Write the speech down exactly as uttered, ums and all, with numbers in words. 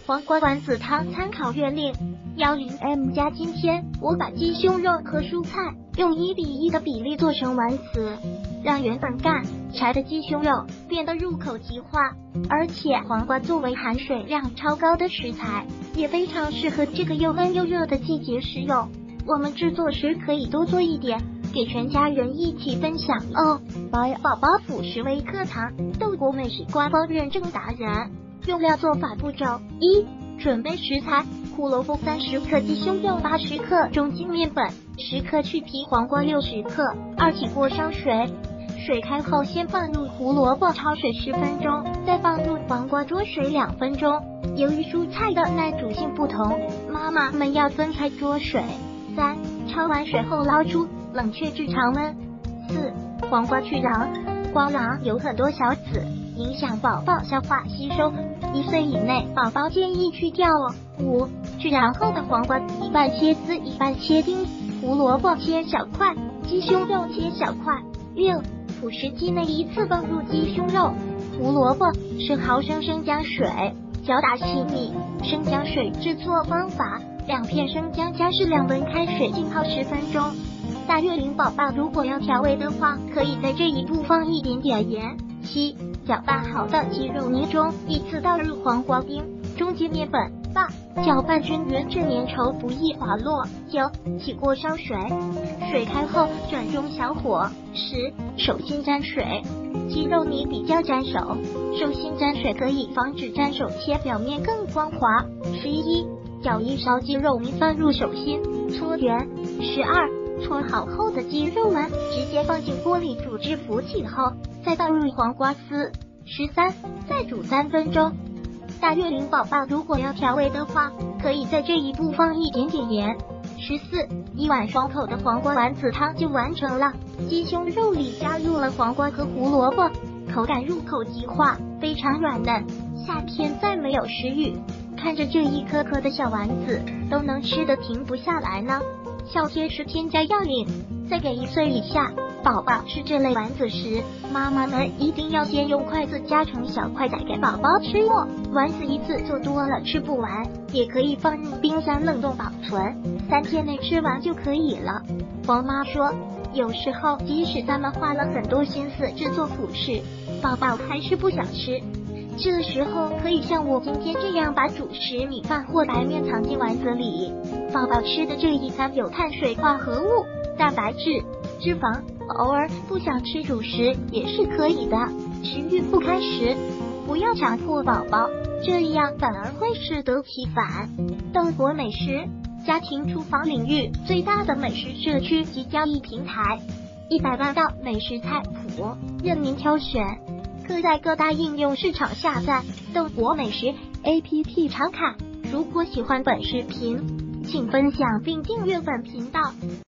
黄瓜丸子汤参考月令 一百 毫克。今天我把鸡胸肉和蔬菜用一比一的比例做成丸子，让原本干柴的鸡胸肉变得入口即化。而且黄瓜作为含水量超高的食材，也非常适合这个又闷又热的季节食用。我们制作时可以多做一点，给全家人一起分享哦。宝宝辅食微课堂，豆果美食官方认证达人。用料做法步骤：一、准备食材：胡萝卜三十克，鸡胸肉八十克，中筋面粉十克，去皮黄瓜六十克。二、起锅烧水，水开后先放入胡萝卜焯水十分钟，再放入黄瓜焯水两分钟。由于蔬菜的耐煮性不同，妈妈们要分开焯水。三、焯完水后捞出，冷却至常温。四、黄瓜去瓤，瓜瓤有很多小籽，影响宝宝消化吸收，一岁以内宝宝建议去掉哦。五、去瓤后的黄瓜一半切丝一半切丁，胡萝卜切小块，鸡胸肉切小块。六、辅食机内一次放入鸡胸肉、胡萝卜，十毫升生姜水，搅打细腻。生姜水制作方法：两片生姜加适量温开水浸泡十分钟。大月龄宝宝如果要调味的话，可以在这一步放一点点盐。七、搅拌好的鸡肉泥中依次倒入黄瓜丁、中筋面粉。八、搅拌均匀至粘稠不易滑落。九、起锅烧水，水开后转中小火。十、手心沾水，鸡肉泥比较沾手，手心沾水可以防止沾手切表面更光滑。十一、舀一勺鸡肉泥放入手心，搓圆。十二、搓好后的鸡肉丸直接放进锅里煮至浮起后，再倒入黄瓜丝。十三、再煮三分钟。大月龄宝宝如果要调味的话，可以在这一步放一点点盐。十四、一碗爽口的黄瓜丸子汤就完成了。鸡胸肉里加入了黄瓜和胡萝卜，口感入口即化，非常软嫩。夏天再没有食欲，看着这一颗颗的小丸子，都能吃得停不下来呢。小贴士添加要领：在给一岁以下宝宝吃这类丸子时，妈妈们一定要先用筷子夹成小块，再给宝宝吃哦。丸子一次做多了吃不完，也可以放入冰箱冷冻保存，三天内吃完就可以了。黄妈说，有时候即使咱们花了很多心思制作辅食，宝宝还是不想吃。这时候可以像我今天这样，把主食米饭或白面藏进丸子里。宝宝吃的这一餐有碳水化合物、蛋白质、脂肪，偶尔不想吃主食也是可以的。食欲不开时，不要强迫宝宝，这样反而会适得其反。豆果美食，家庭厨房领域最大的美食社区及交易平台，一百万道美食菜谱，任您挑选。可在各大应用市场下载豆果美食 A P P 查看。如果喜欢本视频，请分享并订阅本频道。